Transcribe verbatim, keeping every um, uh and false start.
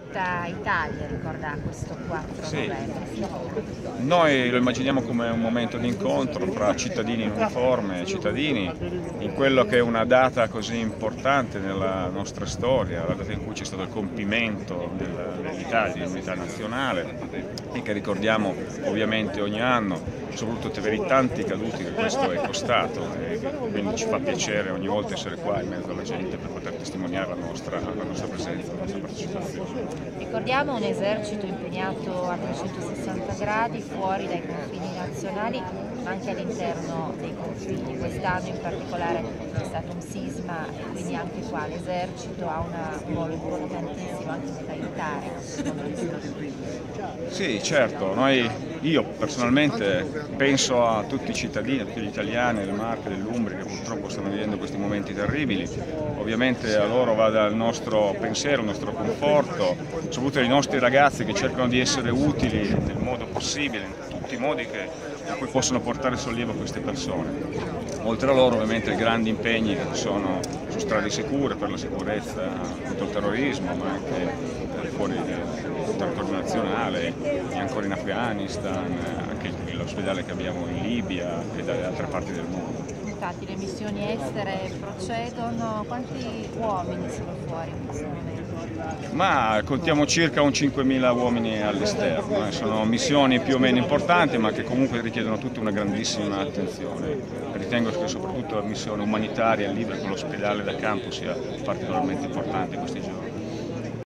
tutta Italia ricorda questo quattro Sì. novembre. Noi lo immaginiamo come un momento di incontro tra cittadini in uniforme e cittadini in quello che è una data così importante nella nostra storia, la data in cui c'è stato il compimento dell'Italia, dell'unità nazionale, e che ricordiamo ovviamente ogni anno, soprattutto per i tanti caduti che questo è costato, e quindi ci fa piacere ogni volta essere qua in mezzo alla gente per poter testimoniare la nostra, la nostra presenza, la nostra partecipazione. Ricordiamo un esercito impegnato a trecentosessanta gradi fuori dai confini nazionali, ma anche all'interno dei confini. Quest'anno in particolare c'è stato un sisma e quindi anche qua l'esercito ha una- un ruolo importantissimo anche per aiutare. Sì, certo, noi, io personalmente penso a tutti i cittadini, a tutti gli italiani del Marche, dell'Umbria che purtroppo stanno vivendo questi momenti terribili. Ovviamente a loro va il nostro pensiero, il nostro conforto, soprattutto ai nostri ragazzi che cercano di essere utili nel modo possibile, in tutti i modi che, in cui possono portare sollievo a queste persone. Oltre a loro ovviamente i grandi impegni che sono su strade sicure per la sicurezza contro il terrorismo, ma anche eh, fuori dal territorio nazionale e ancora in Afghanistan, anche l'ospedale che abbiamo in Libia e dalle altre parti del mondo. Infatti le missioni estere procedono, quanti uomini sono fuori in questo momento? Ma contiamo circa un cinquemila uomini all'esterno, eh. Sono missioni più o meno importanti ma che comunque richiedono tutta una grandissima attenzione. Ritengo che soprattutto la missione umanitaria in Libia con l'ospedale da campo sia particolarmente importante in questi giorni.